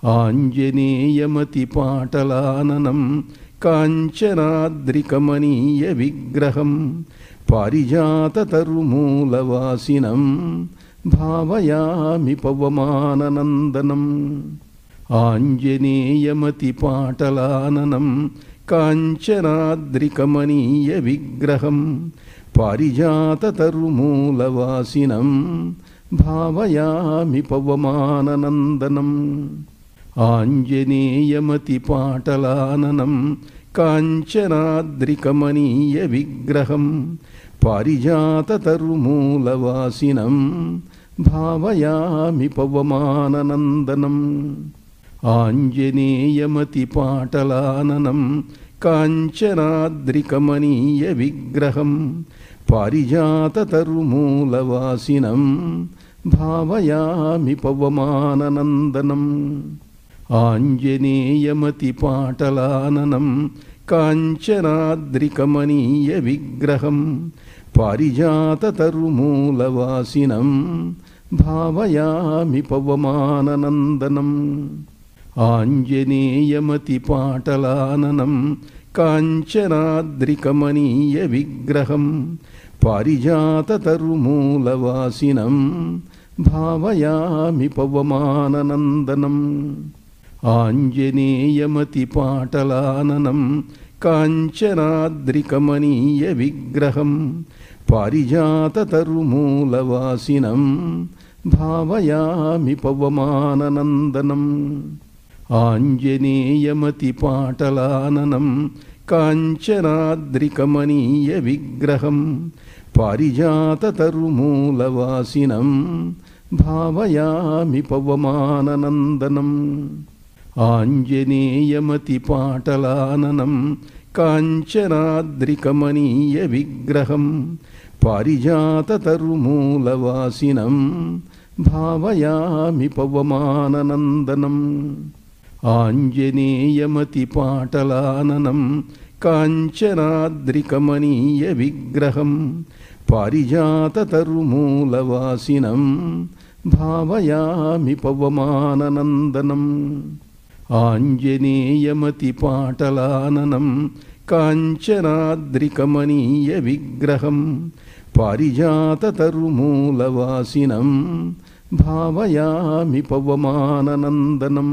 ఆంజనేయమతిపాటలాననం కాంచనాద్రికమనీయ విగ్రహం పారిజాతతరుమూలవాసినం భావయామి పవమాననందనం. ఆంజనేయమతిపాటలాననం కాంచనాద్రికమనీయ విగ్రహం పారిజాతతరుమూలవాసినం భావయామి పవమాననందనం. ఆంజనేయమతిపాటలాననం కాంచనాద్రికమనీయ విగ్రహం పారిజాతతరుమూలవాసినం భావయామి పవమాననందనం. ఆంజనేయమతిపాటలాననం కాంచనాద్రికమనీయ విగ్రహం పారిజాతతరుమూలవాసినం భావయామి పవమాననందనం. ఆంజనేయమతిపాటలాననం కాంచనాద్రికమనీయ విగ్రహం పారిజాతతరుమూలవాసినం భావయామి పవమాననందనం. ఆంజనేయమతిపాటలాననం కాంచనాద్రికమనీయ విగ్రహం పారిజాతతరుమూలవాసినం భావయామి పవమాననందనం. ఆంజనేయమతిపాటలాననం కాంచనాద్రికమనీయ విగ్రహం పారిజాతతరుమూలవాసినం భావయామి పవమాననందనం. ఆంజనేయమతిపాటలాననం కాంచనాద్రికమనీయ విగ్రహం పారిజాతతరుమూలవాసినం భావయామి పవమాననందనం. ఆంజనేయమతిపాటలాననం కాంచనాద్రికమనీయ విగ్రహం పారిజాతతరుమూలవాసినం భావయామి పవమాననందనం. ఆంజనేయమతిపాటలాననం కాంచనాద్రికమనీయ విగ్రహం పారిజాతతరుమూలవాసినం భావయామి పవమాననందనం. ఆంజనేయమతిపాటలాననం కాంచనాద్రికమనీయ విగ్రహం పారిజాతతరుమూలవాసినం భావయామి పవమాననందనం.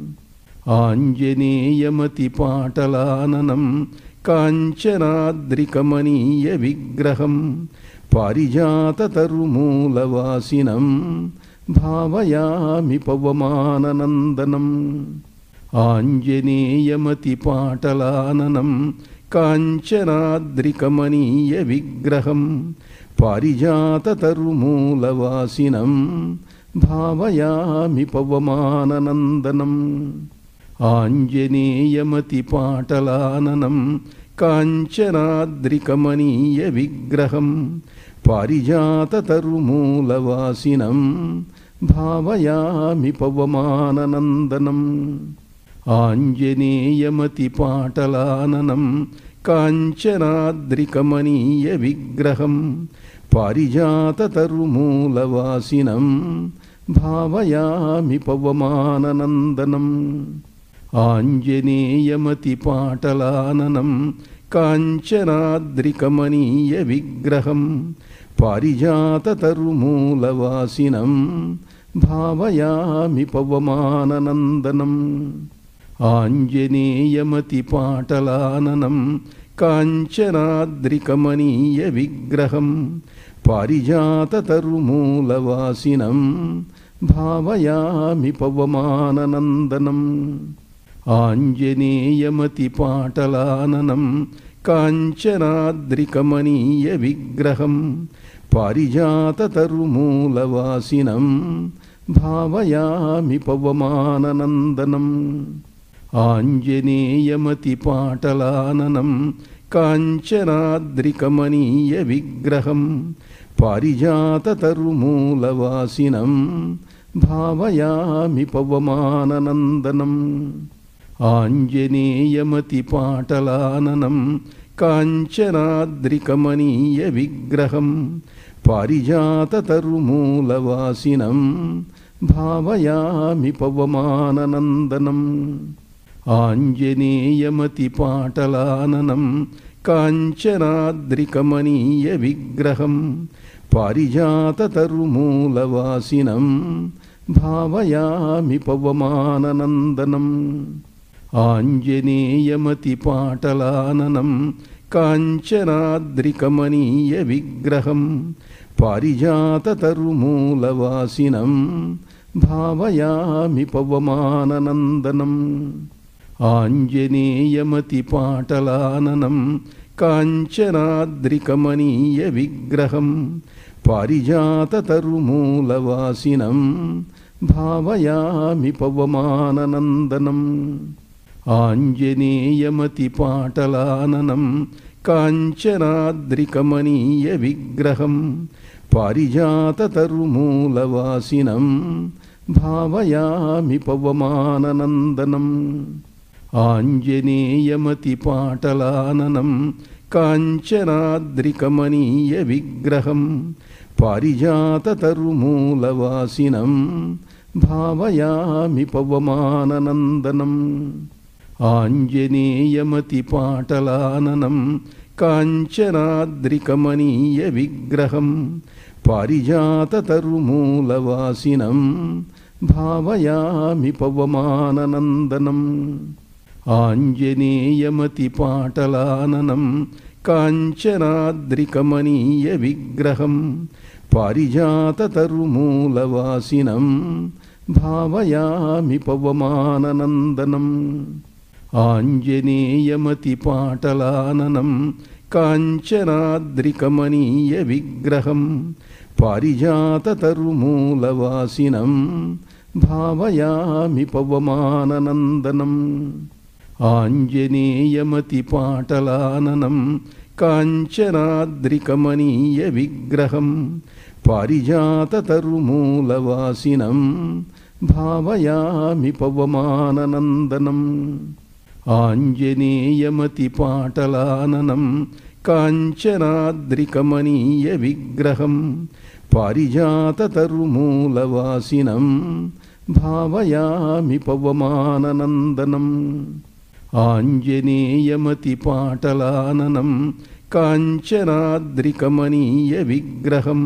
ఆంజనేయమతిపాటలాననం కాంచనాద్రికమనీయ విగ్రహం పారిజాతతరుమూలవాసినం భావయామి పవమాననందనం. ఆంజనేయమతిపాటలాననం కాంచనాద్రికమనీయ విగ్రహం పారిజాతతరుమూలవాసినం భావయామి పవమాననందనం. ఆంజనేయమతిపాటలాననం కాంచనాద్రికమనీయ విగ్రహం పారిజాతతరుమూలవాసినం భావయామి పవమాననందనం. ఆంజనేయమతిపాటలాననం కాంచనాద్రికమనీయ విగ్రహం పారిజాతతరుమూలవాసినం భావయామి పవమాననందనం. ఆంజనేయమతిపాటలాననం కాంచనాద్రికమనీయ విగ్రహం పారిజాతతరుమూలవాసినం భావయామి పవమాననందనం. ఆంజనేయమతిపాటలాననం కాంచనాద్రికమనీయ విగ్రహం పారిజాతతరుమూలవాసినం భావయామి పవమాననందనం. ఆంజనేయమతిపాటలాననం కాంచనాద్రికమనీయ విగ్రహం పారిజాతతరుమూలవాసినం భావయామి పవమాననందనం. ఆంజనేయమతిపాటలాననం కాంచనాద్రికమనీయ విగ్రహం పారిజాతతరుమూలవాసినం భావయామి పవమాననందనం. ఆంజనేయమతిపాటలాననం కాంచనాద్రికమనీయ విగ్రహం పారిజాతతరుమూలవాసినం భావయామి పవమాననందనం. ఆంజనేయమతిపాటలాననం కాంచనాద్రికమనీయ విగ్రహం పారిజాతతరుమూలవాసినం భావయామి పవమాననందనం. ఆంజనేయమతిపాటలాననం కాంచనాద్రికమనీయ విగ్రహం పారిజాతతరుమూలవాసినం భావయామి పవమాననందనం. ఆంజనేయమతిపాటలాననం కాంచనాద్రికమనీయ విగ్రహం పారిజాతతరుమూలవాసినం భావయామి పవమాననందనం. ఆంజనేయమతిపాటలాననం కాంచనాద్రికమనీయ విగ్రహం పారిజాతతరుమూలవాసినం భావయామి పవమాననందనం. ఆంజనేయమతిపాటలాననం కాంచనాద్రికమనీయ విగ్రహం పారిజాతతరుమూలవాసినం భావయామి పవమాననందనం. ఆంజనేయమతిపాటలాననం కాంచనాద్రికమనీయ విగ్రహం పారిజాతతరుమూలవాసినం భావయామి పవమాననందనం. ఆంజనేయమతిపాటలాననం కాంచనాద్రికమనీయ విగ్రహం పారిజాతతరుమూలవాసినం భావయామి పవమాననందనం. ఆంజనేయమతిపాటలాననం కాంచనాద్రికమనీయ విగ్రహం పారిజాతతరుమూలవాసినం భావయామి పవమాననందనం. ఆంజనేయమతిపాటలాననం కాంచనాద్రికమనీయ విగ్రహం పారిజాతతరుమూలవాసినం భావయామి పవమాననందనం. ఆంజనేయమతిపాటలాననం కాంచనాద్రికమనీయ విగ్రహం పారిజాతతరుమూలవాసినం భావయామి పవమాననందనం. ఆంజనేయమతిపాటలాననం కాంచనాద్రికమనీయ విగ్రహం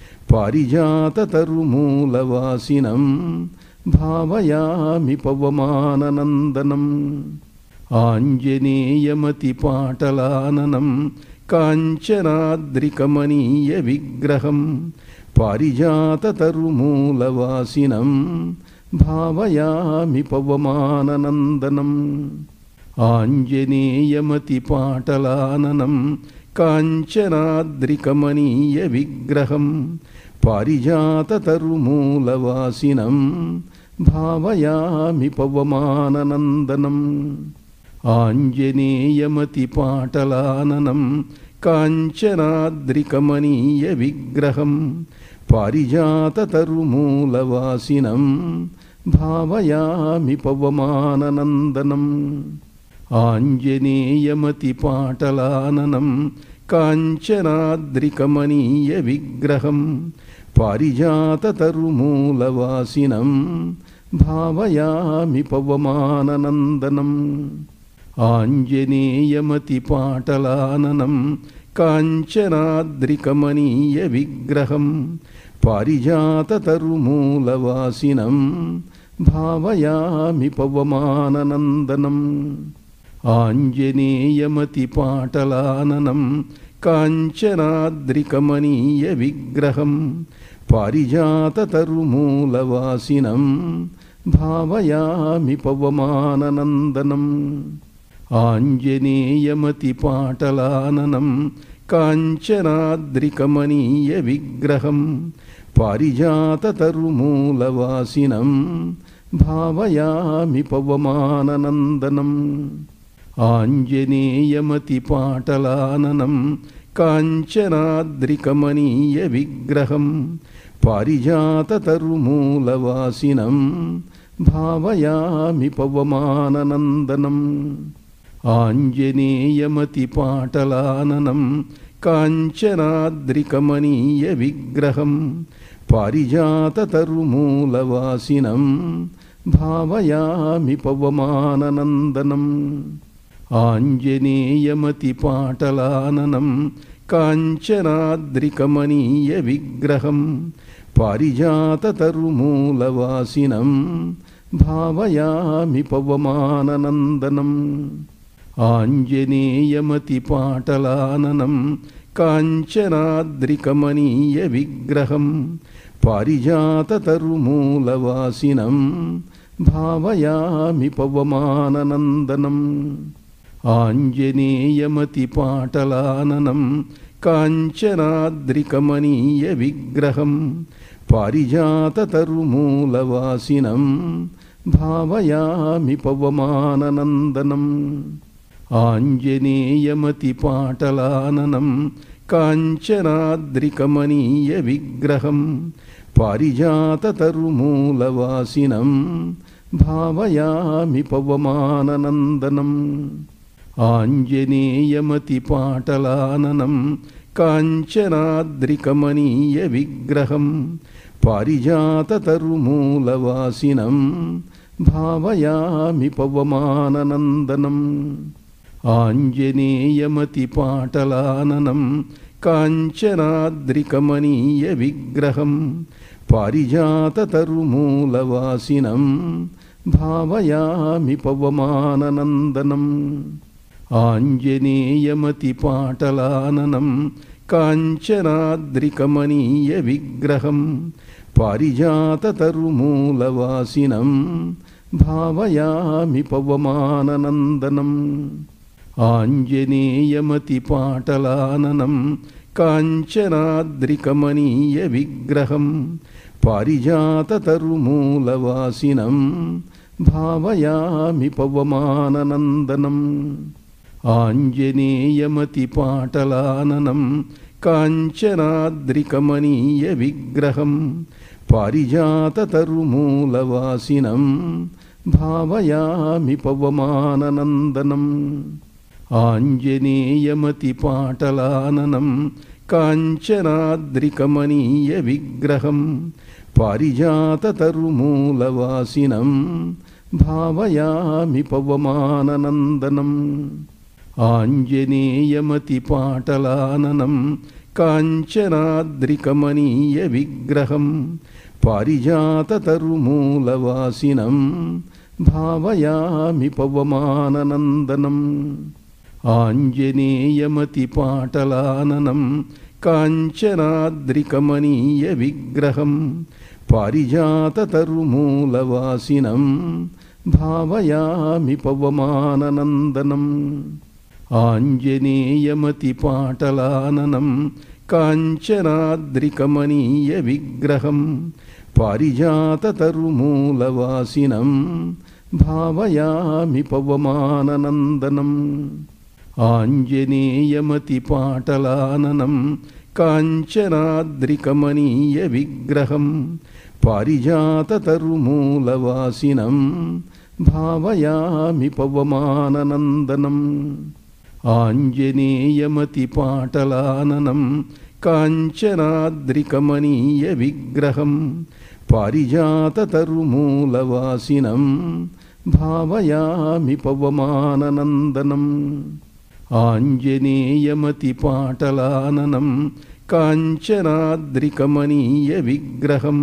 పారిజాతతరుమూలవాసినం భావయామి పవమాననందనం. ఆంజనేయమతిపాటలాననం కాంచనాద్రికమనీయ విగ్రహం పారిజాతతరుమూలవాసినం భావయామి పవమాననందనం. ఆంజనేయమతిపాటలాననం కాంచనాద్రికమనీయ విగ్రహం పారిజాతతరుమూలవాసినం భావయామి పవమాననందనం. ఆంజనేయమతిపాటలాననం కాంచనాద్రికమనీయ విగ్రహం పారిజాతతరుమూలవాసినం భావయామి పవమాననందనం. ఆంజనేయమతిపాటలాననం కాంచనాద్రికమనీయ విగ్రహం పారిజాతతరుమూలవాసినం భావయామి పవమాననందనం. ఆంజనేయమతిపాటలాననం కాంచనాద్రికమనీయ విగ్రహం పారిజాతతరుమూలవాసినం భావయామి పవమాననందనం. ఆంజనేయమతిపాటలాననం కాంచనాద్రికమనీయ విగ్రహం పారిజాతతరుమూలవాసినం భావయామి పవమాననందనం. ఆంజనేయమతిపాటలాననం కాంచనాద్రికమనీయ విగ్రహం పారిజాతతరుమూలవాసినం భావయామి పవమాననందనం. ఆంజనేయమతిపాటలాననం కాంచనాద్రికమనీయ విగ్రహం పారిజాతతరుమూలవాసినం భావయామి పవమాననందనం. ఆంజనేయమతిపాటలాననం కాంచనాద్రికమనీయ విగ్రహం పారిజాతతరుమూలవాసినం భావయామి పవమాననందనం. ఆంజనేయమతిపాటలాననం కాంచనాద్రికమనీయ విగ్రహం పారిజాతతరుమూలవాసినం భావయామి పవమాననందనం. ఆంజనేయమతిపాటలాననం కాంచనాద్రికమనీయ విగ్రహం పారిజాతతరుమూలవాసినం భావయామి పవమాననందనం. ఆంజనేయమతిపాటలాననం కాంచనాద్రికమనీయ విగ్రహం పారిజాతతరుమూలవాసినం భావయామి పవమాననందనం. ఆంజనేయమతిపాటలాననం కాంచనాద్రికమనీయ విగ్రహం పారిజాతతరుమూలవాసినం భావయామి పవమాననందనం. ఆంజనేయమతిపాటలాననం కాంచనాద్రికమనీయ విగ్రహం పారిజాతతరుమూలవాసినం భావయామి పవమాననందనం. ఆంజనేయమతిపాటలాననం కాంచనాద్రికమనీయ విగ్రహం పారిజాతతరుమూలవాసినం భావయామి పవమాననందనం. ఆంజనేయమతిపాటలాననం కాంచనాద్రికమనీయ విగ్రహం పారిజాతతరుమూలవాసినం భావయామి పవమాననందనం. ఆంజనేయమతిపాటలాననం కాంచనాద్రికమనీయ విగ్రహం పారిజాతతరుమూలవాసినం భావయామి పవమాననందనం. ఆంజనేయమతిపాటలాననం కాంచనాద్రికమనీయ విగ్రహం పారిజాతతరుమూలవాసినం భావయామి పవమాననందనం. ఆంజనేయమతిపాటలాననం కాంచనాద్రికమనీయ విగ్రహం పారిజాతతరుమూలవాసినం భావయామి పవమాననందనం. ఆంజనేయమతిపాటలాననం కాంచనాద్రికమనీయ విగ్రహం పారిజాతతరుమూలవాసినం భావయామి పవమాననందనం. ఆంజనేయమతిపాటలాననం కాంచనాద్రికమనీయ విగ్రహం పారిజాతతరుమూలవాసినం భావయామి పవమాననందనం. ఆంజనేయమతిపాటలాననం కాంచనాద్రికమనీయ విగ్రహం పారిజాతతరుమూలవాసినం భావయామి పవమాననందనం. ఆంజనేయమతిపాటలాననం కాంచనాద్రికమనీయ విగ్రహం పారిజాతతరుమూలవాసినం భావయామి పవమాననందనం. ఆంజనేయమతిపాటలాననం కాంచనాద్రికమనీయ విగ్రహం పారిజాతతరుమూలవాసినం భావయామి పవమాననందనం. ఆంజనేయమతిపాటలాననం కాంచనాద్రికమనీయ విగ్రహం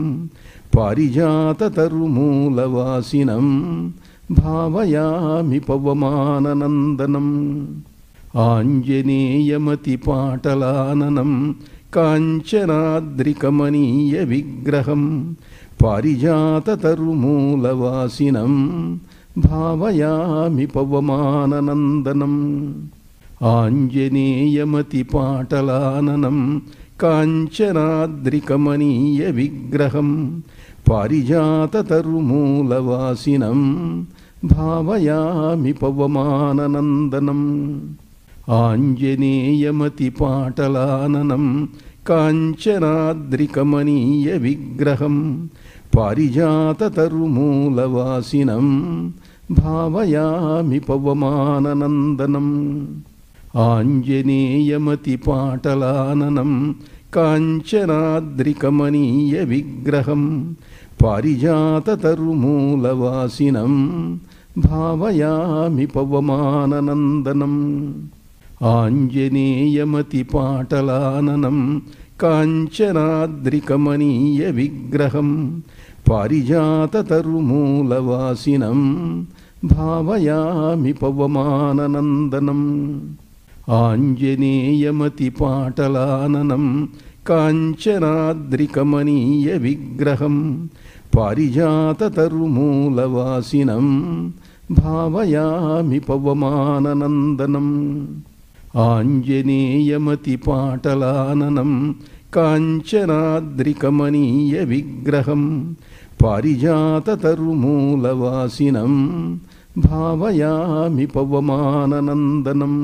పారిజాతతరుమూలవాసినం భావయామి పవమాననందనం. ఆంజనేయమతిపాటలాననం కాంచనాద్రికమనీయ విగ్రహం పారిజాతతరుమూలవాసినం భావయామి పవమాననందనం. ఆంజనేయమతిపాటలాననం కాంచనాద్రికమనీయ విగ్రహం పారిజాతతరుమూలవాసినం భావయామి పవమాననందనం. ఆంజనేయమతిపాటలాననం కాంచనాద్రికమనీయ విగ్రహం పారిజాతతరుమూలవాసినం భావయామి పవమాననందనం. ఆంజనేయమతిపాటలాననం కాంచనాద్రికమనీయ విగ్రహం పారిజాతతరుమూలవాసినం భావయామి పవమాననందనం ఆంజనేయమతిపాటలాననం కాంచనాద్రికమనీయ విగ్రహం పారిజాతతరుమూలవాసినం భావయామి పవమాననందనం ఆంజనేయమతిపాటలాననం కాంచనాద్రికమనీయ విగ్రహం పారిజాతతరుమూలవాసినం భావయామి పవమాననందనం ఆంజనేయమతిపాటలాననం కాంచనాద్రికమనీయ విగ్రహం పారిజాతతరుమూలవాసినం భావయామి పవమాననందనం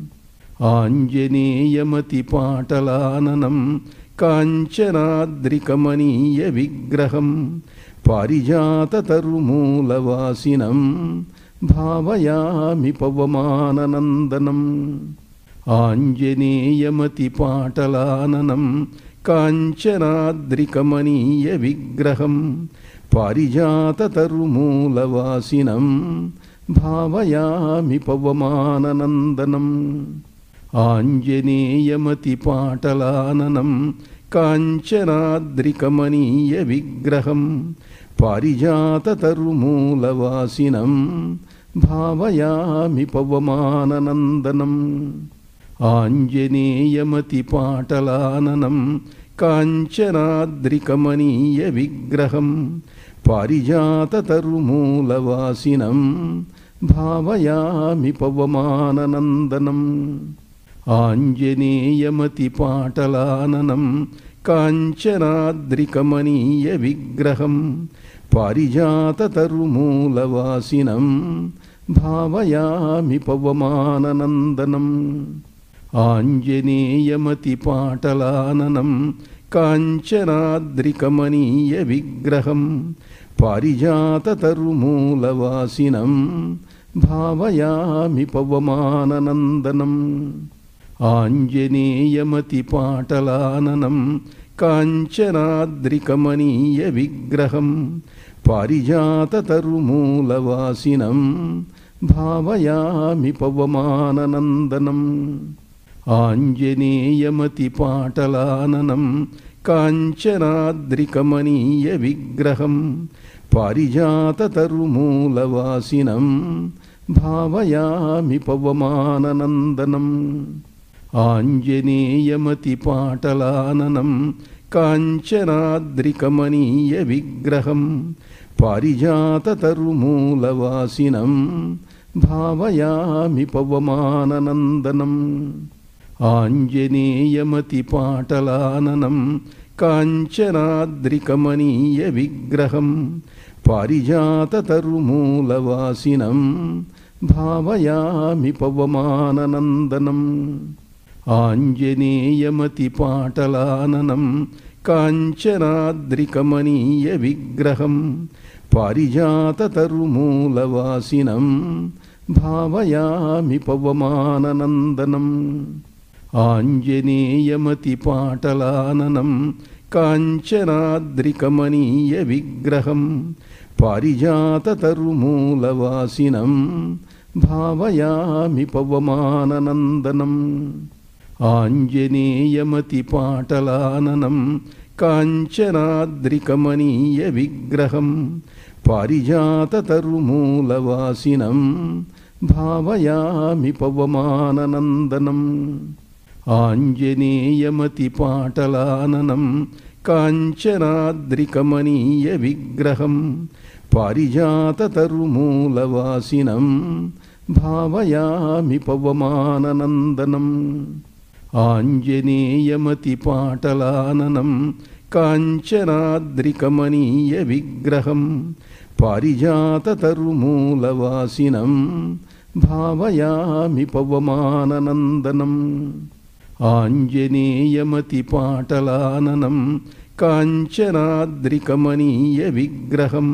ఆంజనేయమతిపాటలాననం కాంచనాద్రికమనీయ విగ్రహం పారిజాతతరుమూలవాసినం భావయామి పవమాననందనం ఆంజనేయమతిపాటలాననం కాంచనాద్రికమనీయ విగ్రహం పారిజాతతరుమూలవాసినం భావయామి పవమాననందనం ఆంజనేయమతిపాటలాననం కాంచనాద్రికమనీయ విగ్రహం పారిజాతతరుమూలవాసినం భావయామి పవమాననందనం ఆంజనేయమతిపాటలాననం కాంచనాద్రికమనీయ విగ్రహం పారిజాతతరుమూలవాసినం భావయామి పవమాననందనం ఆంజనేయమతిపాటలాననం కాంచనాద్రికమనీయ విగ్రహం పారిజాతతరుమూలవాసినం భావయామి పవమాననందనం ఆంజనేయమతిపాటలాననం కాంచనాద్రికమనీయ విగ్రహం పారిజాతతరుమూలవాసినం భావయామి పవమాననందనం ఆంజనేయమతిపాటలాననం కాంచనాద్రికమనీయ విగ్రహం పారిజాతతరుమూలవాసినం భావయామి పవమాననందనం ఆంజనేయమతిపాటలాననం కాంచనాద్రికమనీయ విగ్రహం పారిజాతతరుమూలవాసినం భావయామి పవమాననందనం ఆంజనేయమతిపాటలాననం కాంచనాద్రికమనీయ విగ్రహం పారిజాతతరుమూలవాసినం భావయామి పవమాననందనం ఆంజనేయమతిపాటలాననం కాంచనాద్రికమనీయ విగ్రహం పారిజాతతరుమూలవాసినం భావయామి పవమాననందనం ఆంజనేయమతిపాటలాననం కాంచనాద్రికమనీయ విగ్రహం పారిజాతతరుమూలవాసినం భావయామి పవమాననందనం ఆంజనేయమతిపాటలాననం కాంచనాద్రికమనీయ విగ్రహం పారిజాతతరుమూలవాసినం భావయామి పవమాననందనం ఆంజనేయమతిపాటలాననం కాంచనాద్రికమనీయ విగ్రహం పారిజాతతరుమూలవాసినం భావయామి పవమాననందనం ఆంజనేయమతిపాటలాననం కాంచనాద్రికమనీయ విగ్రహం పారిజాతతరుమూలవాసినం భావయామి పవమాననందనం ఆంజనేయమతిపాటలాననం కాంచనాద్రికమనీయ విగ్రహం పారిజాతతరుమూలవాసినం భావయామి పవమాననందనం ఆంజనేయమతిపాటలాననం కాంచనాద్రికమనీయ విగ్రహం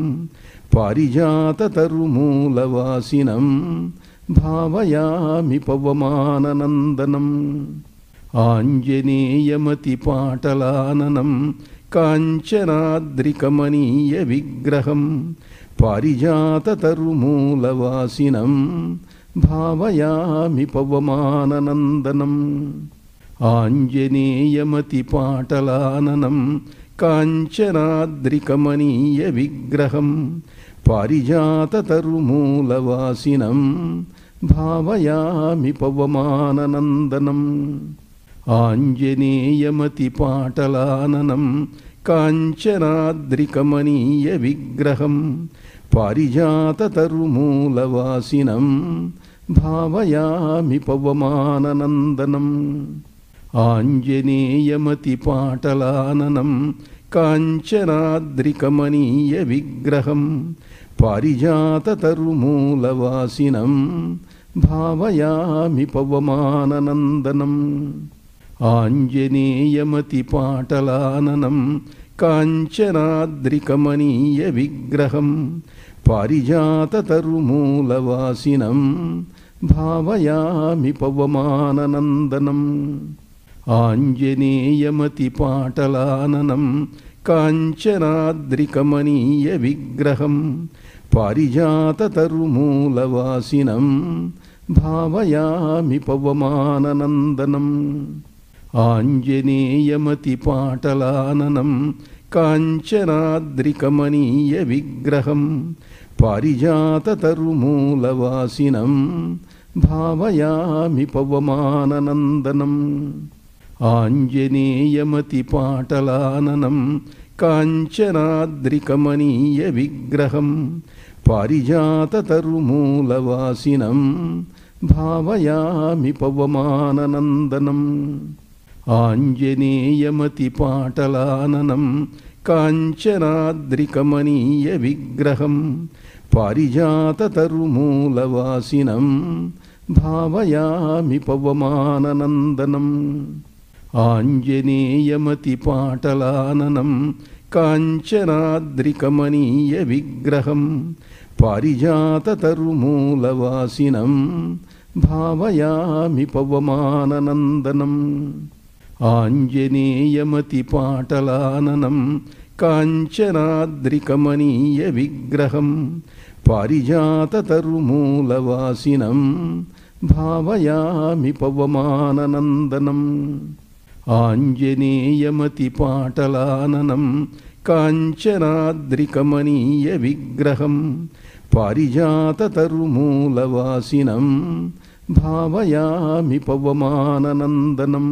పారిజాతతరుమూలవాసినం భావయామి పవమాననందనం ఆంజనేయమతిపాటలాననం కాంచనాద్రికమనీయ విగ్రహం పారిజాతతరుమూలవాసినం భావయామి పవమాననందనం. ఆంజనేయమతిపాటలాననం కాంచనాద్రికమనీయ విగ్రహం పారిజాతతరుమూలవాసినం భావయామి పవమాననందనం. ఆంజనేయమతిపాటలాననం కాంచనాద్రికమనీయ విగ్రహం పారిజాతతరుమూలవాసినం భావయామి పవమాననందనం. ఆంజనేయమతిపాటలాననం కాంచనాద్రికమనీయ విగ్రహం పారిజాతతరుమూలవాసినం భావయామి పవమాననందనం. ఆంజనేయమతిపాటలాననం కాంచనాద్రికమనీయ విగ్రహం పారిజాతతరుమూలవాసినం భావయామి పవమాననందనం. ఆంజనేయమతిపాటలాననం కాంచనాద్రికమనీయ విగ్రహం పారిజాతతరుమూలవాసినం భావయామి పవమాననందనం. ఆంజనేయమతిపాటలాననం కాంచనాద్రికమనీయ విగ్రహం పారిజాతతరుమూలవాసినం భావయామి పవమాననందనం. ఆంజనేయమతిపాటలాననం కాంచనాద్రికమనీయ విగ్రహం పారిజాతతరుమూలవాసినం భావయామి పవమాననందనం. ఆంజనేయమతిపాటలాననం కాంచనాద్రికమనీయ విగ్రహం పారిజాతతరుమూలవాసినం భావయామి పవమాననందనం. ఆంజనేయమతిపాటలాననం కాంచనాద్రికమనీయ విగ్రహం పారిజాతతరుమూలవాసినం భావయామి పవమాననందనం. ఆంజనేయమతిపాటలాననం కాంచనాద్రికమనీయ విగ్రహం పారిజాతతరుమూలవాసినం భావయామి పవమాననందనం. ఆంజనేయమతిపాటలాననం కాంచనాద్రికమనీయ విగ్రహం పారిజాతతరుమూలవాసినం భావయామి పవమాననందనం.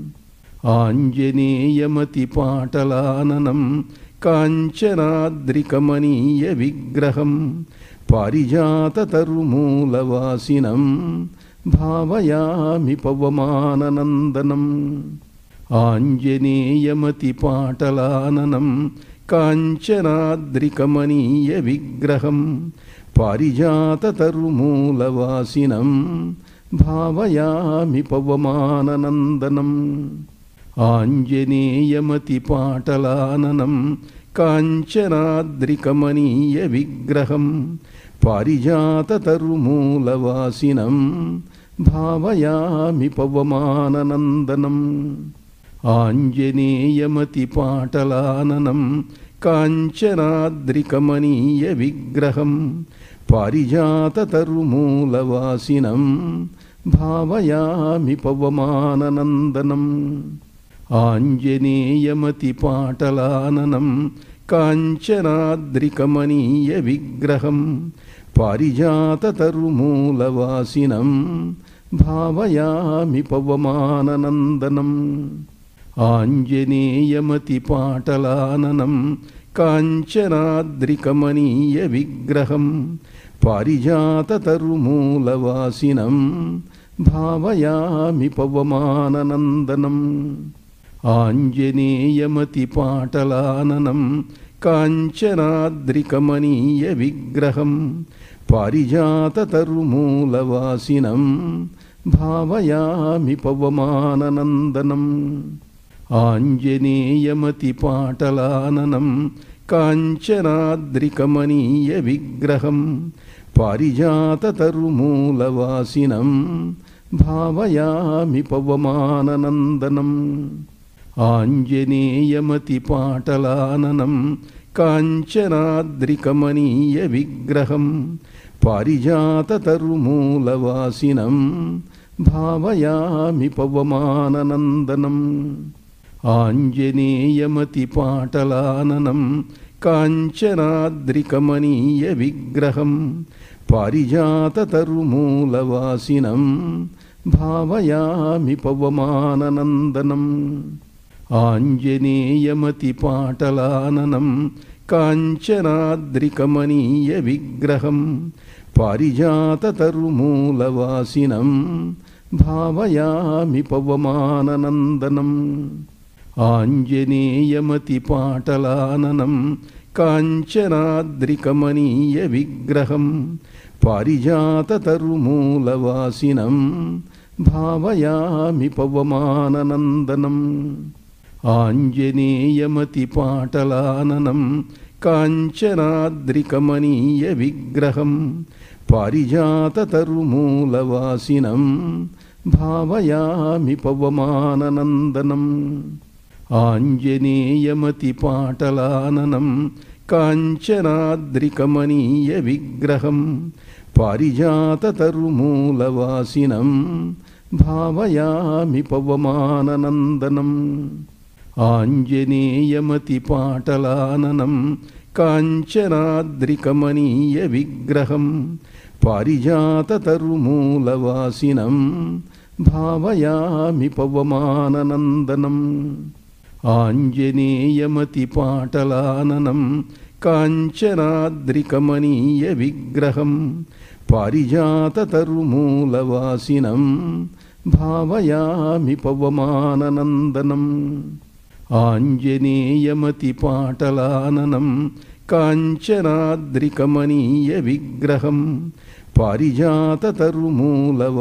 ఆంజనేయమతిపాటలాననం కాంచనాద్రికమనీయ విగ్రహం పారిజాతతరుమూలవాసినం భావయామి పవమాననందనం. ఆంజనేయమతిపాటలాననం కాంచనాద్రికమనీయ విగ్రహం పారిజాతతరుమూలవాసినం భావయామి పవమాననందనం. ఆంజనేయమతిపాటలాననం కాంచనాద్రికమనీయ విగ్రహం పారిజాతతరుమూలవాసినం భావయామి పవమాననందనం. ఆంజనేయమతిపాటలాననం కాంచనాద్రికమనీయ విగ్రహం పారిజాతతరుమూలవాసినం భావయామి పవమాననందనం. ఆంజనేయమతిపాటలాననం కాంచనాద్రికమనీయ విగ్రహం పారిజాతతరుమూలవాసినం భావయామి పవమాననందనం. ఆంజనేయమతిపాటలాననం కాంచనాద్రికమనీయ విగ్రహం పారిజాతతరుమూలవాసినం భావయామి పవమాననందనం. ఆంజనేయమతిపాటలాననం కాంచనాద్రికమనీయ విగ్రహం పారిజాతతరుమూలవాసినం భావయామి పవమాననందనం. ఆంజనేయమతిపాటలాననం కాంచనాద్రికమనీయ విగ్రహం పారిజాతతరుమూలవాసినం భావయామి పవమాననందనం. ఆంజనేయమతిపాటలాననం కాంచనాద్రికమనీయ విగ్రహం పారిజాతతరుమూలవాసినం భావయామి పవమాననందనం. ఆంజనేయమతిపాటలాననం కాంచనాద్రికమనీయ విగ్రహం పారిజాతతరుమూలవాసినం భావయామి పవమాననందనం. ఆంజనేయమతిపాటలాననం కాంచనాద్రికమనీయ విగ్రహం పారిజాతతరుమూలవాసినం భావయామి పవమాననందనం. ఆంజనేయమతిపాటలాననం కాంచనాద్రికమనీయ విగ్రహం పారిజాతతరుమూలవాసినం భావయామి పవమాననందనం. ఆంజనేయమతిపాటలాననం కాంచనాద్రికమనీయ విగ్రహం పారిజాతతరుమూలవాసినం భావయామి పవమాననందనం. ఆంజనేయమతిపాటలాననం కాంచనాద్రికమనీయ విగ్రహం పారిజాతతరుమూలవాసినం భావయామి పవమాననందనం. ఆంజనేయమతిపాటలాననం కాంచనాద్రికమనీయ విగ్రహం పారిజాతతరుమూలవాసినం భావయామి పవమాననందనం. ఆంజనేయమతిపాటలాననం కాంచనాద్రికమనీయ విగ్రహం పారిజాతతరుమూలవాసినం భావయామి పవమాననందనం. ఆంజనేయమతిపాటలాననం కాంచనాద్రికమనీయ విగ్రహం పారిజాతతరుమూలవాసినం